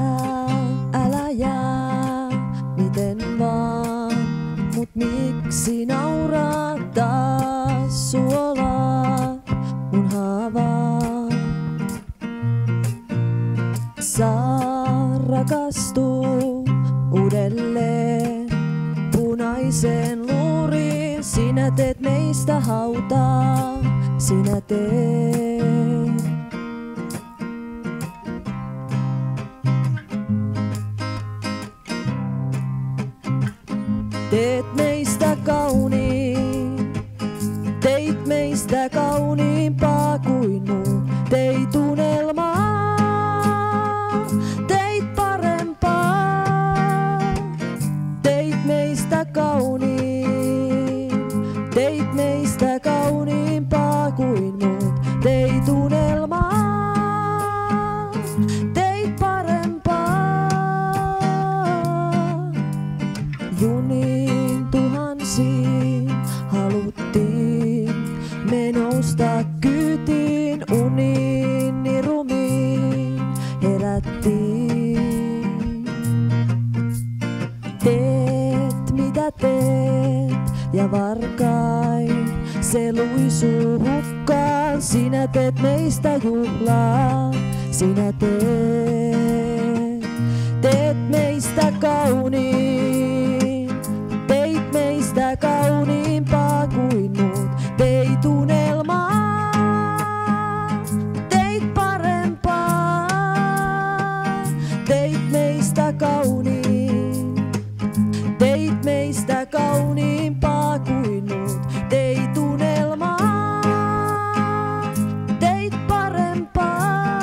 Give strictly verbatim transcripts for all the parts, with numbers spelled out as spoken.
älä jää, miten vaan, mut miksi nauraa taas suolaa mun haavaa? Saa rakastua uudelleen punaiseen luuriin, sinä teet meistä hautaa, sinä teet. Teet meistä kauniin, teit meistä kauniimpaa kuin muut, teit unelmaa, teit parempaa, teit meistä kauniin, teit meistä kauniimpaa kuin muut, teit unelmaa, teit parempaa. Juniin tuhansiin haluttiin me nousta kyytiin, uniin niin rumiin herättiin. Teet mitä teet ja varkain se luisuu hukkaan, sinä teet meistä juhlaa, sinä teet. Teet meistä kauniin, teit meistä kauniimpaa kuin muut, teit unelmaa, teit parempaa, teit meistä kauniin, teit meistä kauniimpaa kuin muut, teit unelmaa, teit parempaa.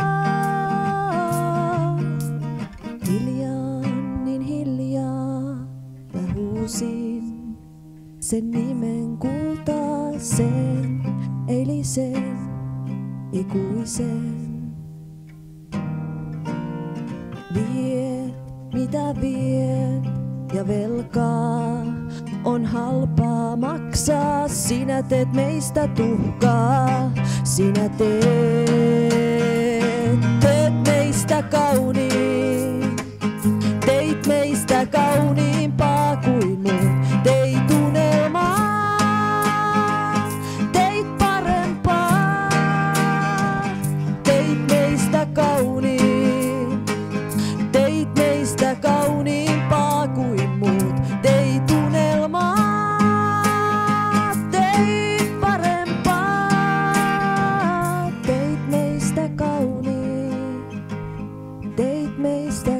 Hiljaa, niin hiljaa mä huusin sen nimen kultaisen, eilisen, ikuisen. Viet mitä viet ja velkaa on halpaa maksaa, sinä teet meistä tuhkaa, sinä teet. Teet meistä kauniin, teit meistä kauniimpaa kuin muut, teit unelmaa, teit parempaa, teit meistä kauniin, teit meistä kauniimpaa kuin muut, teit unelmaa, teit parempaa, teit meistä kauniin, teit meistä